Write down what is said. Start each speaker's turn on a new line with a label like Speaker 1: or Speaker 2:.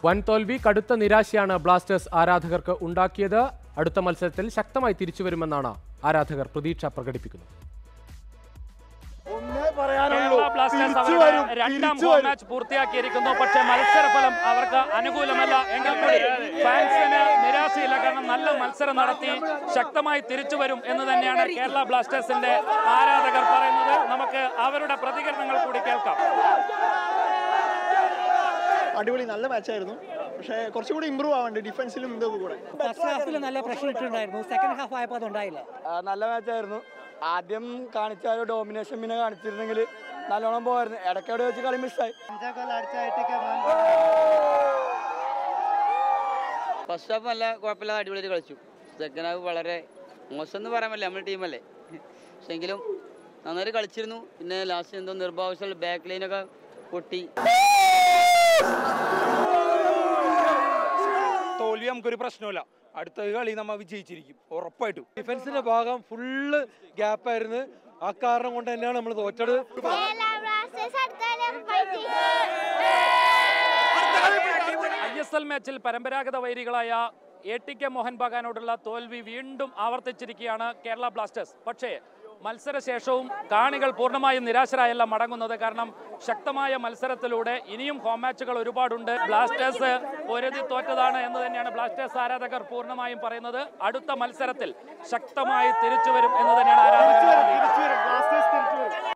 Speaker 1: വൻ തോൽവി കടുത്ത നിരാശയാണ് ബ്ലാസ്റ്റേഴ്സ് ആരാധകർക്ക് ഉണ്ടാക്കിയത്. അടുത്ത മത്സരത്തിൽ ശക്തമായി തിരിച്ചുവരുമെന്നാണ് ആരാധകർ പ്രതീക്ഷ പ്രകടിപ്പിക്കുന്നത്.
Speaker 2: രണ്ടാം ഹോം മാച്ച് പൂർത്തിയാക്കിയിരിക്കുന്നു. പക്ഷേ മത്സരഫലം അവർക്ക് അനുകൂലമല്ല. എങ്കിൽ കൂടി ഫാൻസിന് നിരാശയില്ല. കാരണം നല്ല മത്സരം നടത്തി ശക്തമായി തിരിച്ചു വരും എന്ന് തന്നെയാണ് കേരള ബ്ലാസ്റ്റേഴ്സിന്റെ ആരാധകർ പറയുന്നത്. നമുക്ക് അവരുടെ പ്രതികരണങ്ങൾ കൂടി കേൾക്കാം.
Speaker 3: അടിപൊളി നല്ല മാച്ചായിരുന്നു. പക്ഷേ കുറച്ചുകൂടി ഇമ്പ്രൂവ് ആവേണ്ട ഡിഫൻസിലും ഇതൊക്കെ കൂടെ.
Speaker 4: ഫസ്റ്റ് ഹാഫിൽ നല്ല പ്രഷർ ഇട്ടുണ്ടായിരുന്നു. സെക്കൻഡ് ഹാഫ് ആയപ്പോൾ അതുണ്ടായില്ല.
Speaker 5: നല്ല മാച്ചായിരുന്നു. ആദ്യം കാണിച്ച ഒരു ഡോമിനേഷൻ പിന്നെ കാണിച്ചിരുന്നെങ്കിൽ നല്ലോണം പോയിരുന്നു. ഇടയ്ക്കവിടെ വെച്ച് കളി മിസ്സായി.
Speaker 6: ഫസ്റ്റ് ഹാഫ് നല്ല കുഴപ്പമില്ലാതെ അടിപൊളിയായിട്ട് കളിച്ചു. സെക്കൻഡ് ഹാഫ് വളരെ മോശം എന്ന് പറയാൻ പറ്റില്ല, നമ്മുടെ ടീമല്ലേ. പക്ഷെ എങ്കിലും നന്നായിട്ട് കളിച്ചിരുന്നു. പിന്നെ ലാസ്റ്റ് എന്തോ നിർഭാവശ്യമുള്ള ബാക്ക് ലൈനൊക്കെ പൊട്ടി.
Speaker 7: തോൽവി നമുക്കൊരു പ്രശ്നമില്ല. അടുത്ത കളി നമ്മൾ വിജയിച്ചിരിക്കും ഉറപ്പായിട്ടും. ഡിഫൻസിന്റെ ഭാഗം ഫുള്ള് ഗ്യാപ്പായിരുന്നു. ആ കാരണം കൊണ്ട് തന്നെയാണ് നമ്മൾ തോറ്റത്.
Speaker 2: ISL മാച്ചിൽ പരമ്പരാഗത വൈരികളായ ATK മോഹൻ ബഗാനോടുള്ള തോൽവി വീണ്ടും ആവർത്തിച്ചിരിക്കുകയാണ് കേരള ബ്ലാസ്റ്റേഴ്സ്. പക്ഷേ മത്സരശേഷവും കാണികൾ പൂർണ്ണമായും നിരാശരായല്ല മടങ്ങുന്നത്. കാരണം ശക്തമായ മത്സരത്തിലൂടെ ഇനിയും ഹോം മാച്ചുകൾ ഒരുപാടുണ്ട്. ബ്ലാസ്റ്റേഴ്സ് പൊരുതി തോറ്റതാണ് എന്ന് തന്നെയാണ് ബ്ലാസ്റ്റേഴ്സ് ആരാധകർ പൂർണ്ണമായും പറയുന്നത്. അടുത്ത മത്സരത്തിൽ ശക്തമായി തിരിച്ചുവരും എന്ന് തന്നെയാണ് ആരാധകർ.